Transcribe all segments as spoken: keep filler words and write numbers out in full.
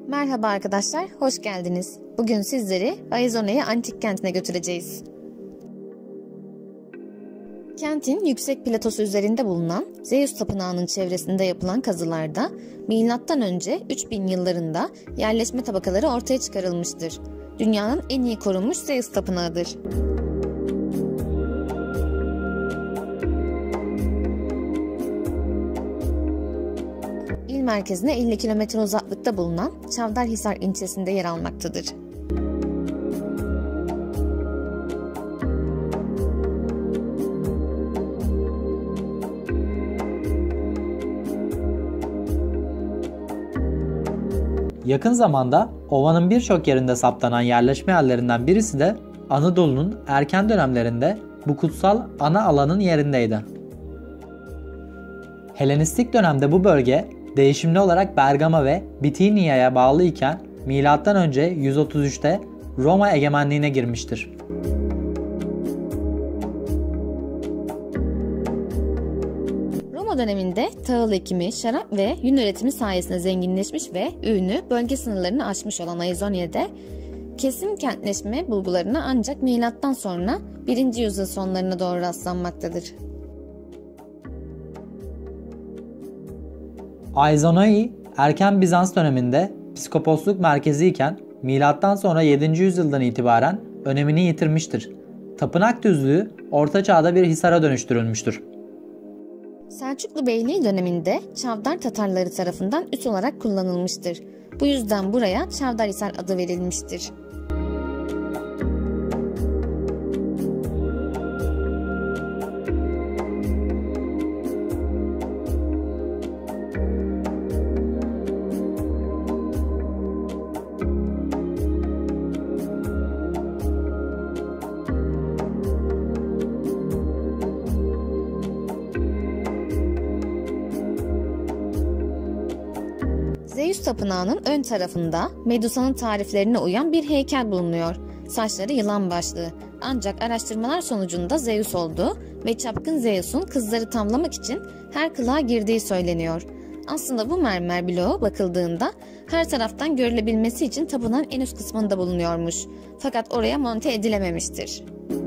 Merhaba arkadaşlar, hoş geldiniz. Bugün sizleri Aizona'ya antik kentine götüreceğiz. Kentin yüksek platosu üzerinde bulunan Zeus Tapınağı'nın çevresinde yapılan kazılarda milattan önce üç bin yıllarında yerleşme tabakaları ortaya çıkarılmıştır. Dünyanın en iyi korunmuş Zeus Tapınağı'dır. İl merkezine elli kilometre uzaklıkta bulunan Çavdarhisar ilçesinde yer almaktadır. Yakın zamanda ovanın birçok yerinde saptanan yerleşme yerlerinden birisi de Anadolu'nun erken dönemlerinde bu kutsal ana alanın yerindeydi. Helenistik dönemde bu bölge değişimli olarak Bergama ve Bitinia'ya bağlı iken milattan önce yüz otuz üçte Roma egemenliğine girmiştir. Roma döneminde tahıl ekimi, şarap ve yün üretimi sayesinde zenginleşmiş ve ünü bölge sınırlarını aşmış olan Aizonya'da kesin kentleşme bulgularına ancak milattan sonra birinci yüzyıl sonlarına doğru rastlanmaktadır. Aizonoi erken Bizans döneminde piskoposluk merkezi iken milattan sonra yedinci yüzyıldan itibaren önemini yitirmiştir. Tapınak düzlüğü Orta Çağ'da bir hisara dönüştürülmüştür. Selçuklu Beyliği döneminde Çavdar Tatarları tarafından üs olarak kullanılmıştır. Bu yüzden buraya Çavdarhisar adı verilmiştir. Zeus Tapınağı'nın ön tarafında Medusa'nın tariflerine uyan bir heykel bulunuyor. Saçları yılan başlı. Ancak araştırmalar sonucunda Zeus olduğu ve çapkın Zeus'un kızları tamlamak için her kılığa girdiği söyleniyor. Aslında bu mermer bloğu bakıldığında her taraftan görülebilmesi için tapınağın en üst kısmında bulunuyormuş. Fakat oraya monte edilememiştir.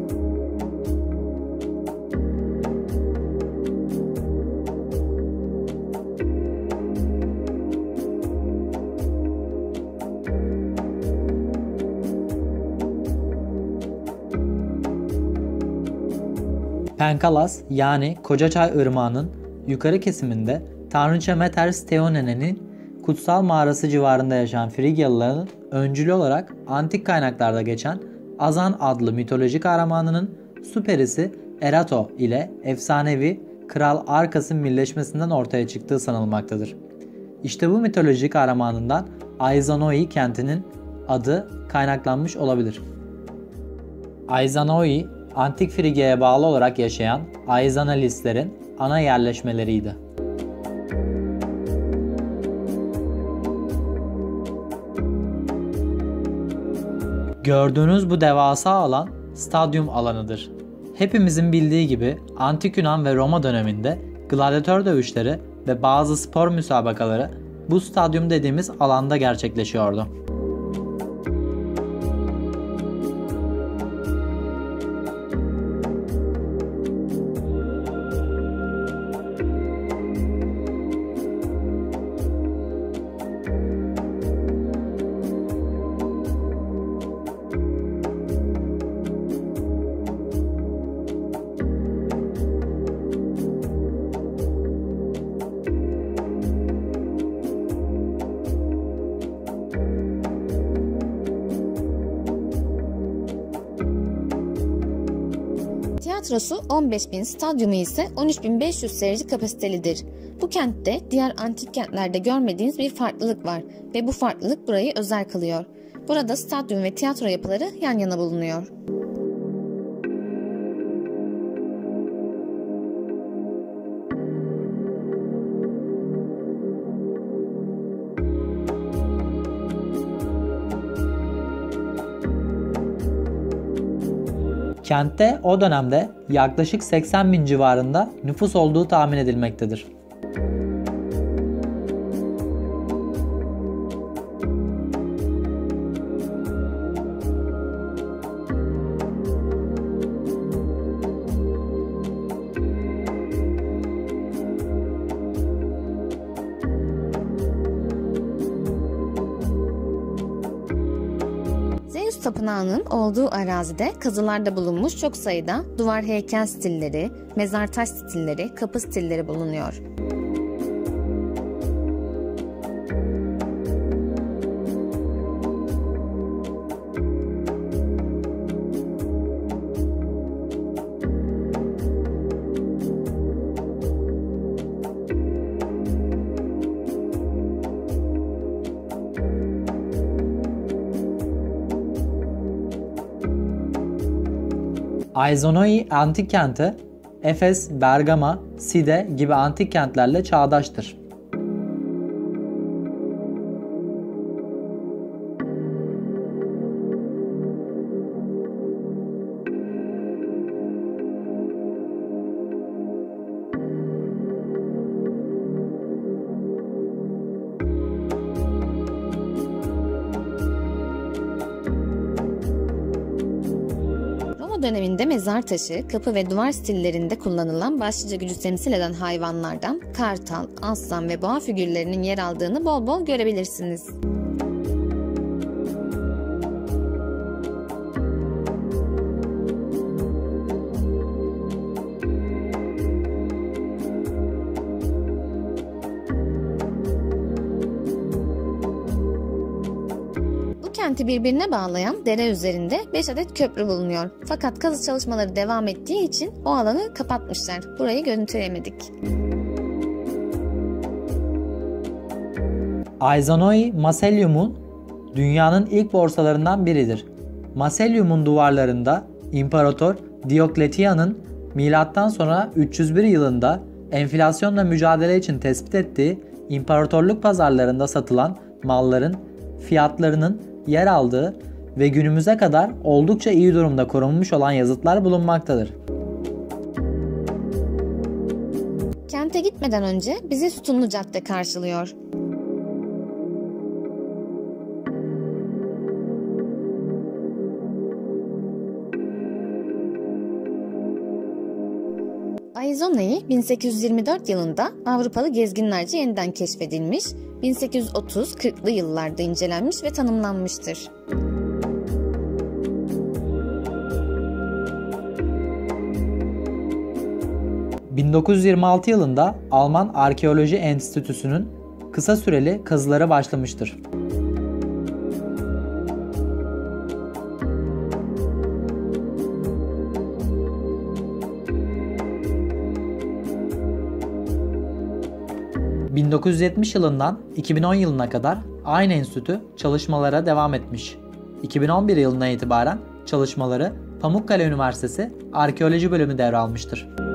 Penkalas yani Kocaçay Irmağı'nın yukarı kesiminde Tanrıça Meteris Theonene'nin kutsal mağarası civarında yaşayan Frigyalıların öncülü olarak antik kaynaklarda geçen Azan adlı mitolojik kahramanının su perisi Erato ile efsanevi Kral Arkas'ın birleşmesinden ortaya çıktığı sanılmaktadır. İşte bu mitolojik kahramanından Aizonoi kentinin adı kaynaklanmış olabilir. Aizonoi, Antik Frigya'ya bağlı olarak yaşayan Aizanalistlerin ana yerleşmeleriydi. Gördüğünüz bu devasa alan stadyum alanıdır. Hepimizin bildiği gibi Antik Yunan ve Roma döneminde gladyatör dövüşleri ve bazı spor müsabakaları bu stadyum dediğimiz alanda gerçekleşiyordu. Tiyatrosu on beş bin, stadyumu ise on üç bin beş yüz seyirci kapasitelidir. Bu kentte diğer antik kentlerde görmediğiniz bir farklılık var ve bu farklılık burayı özel kılıyor. Burada stadyum ve tiyatro yapıları yan yana bulunuyor. Kentte o dönemde yaklaşık seksen bin civarında nüfus olduğu tahmin edilmektedir. Zeus tapınağının olduğu arazide kazılarda bulunmuş çok sayıda duvar heykel stilleri, mezar taş stilleri, kapı stilleri bulunuyor. Aizonoi antik kenti, Efes, Bergama, Side gibi antik kentlerle çağdaştır. Döneminde mezar taşı, kapı ve duvar stillerinde kullanılan başlıca gücü temsil eden hayvanlardan kartal, aslan ve boğa figürlerinin yer aldığını bol bol görebilirsiniz. Kenti birbirine bağlayan dere üzerinde beş adet köprü bulunuyor. Fakat kazı çalışmaları devam ettiği için o alanı kapatmışlar. Burayı görüntüleyemedik. Aizonoi Macellum'un dünyanın ilk borsalarından biridir. Macellum'un duvarlarında İmparator Diokletian'ın milattan sonra üç yüz bir yılında enflasyonla mücadele için tespit ettiği imparatorluk pazarlarında satılan malların fiyatlarının yer aldığı ve günümüze kadar oldukça iyi durumda korunmuş olan yazıtlar bulunmaktadır. Kente gitmeden önce bizi Sütunlu Cadde karşılıyor. Aizonoi bin sekiz yüz yirmi dört yılında Avrupalı gezginlerce yeniden keşfedilmiş, bin sekiz yüz otuz kırklı yıllarda incelenmiş ve tanımlanmıştır. bin dokuz yüz yirmi altı yılında Alman Arkeoloji Enstitüsü'nün kısa süreli kazıları başlamıştır. bin dokuz yüz yetmiş yılından iki bin on yılına kadar aynı enstitü çalışmalara devam etmiş. iki bin on bir yılına itibaren çalışmaları Pamukkale Üniversitesi Arkeoloji Bölümü devralmıştır.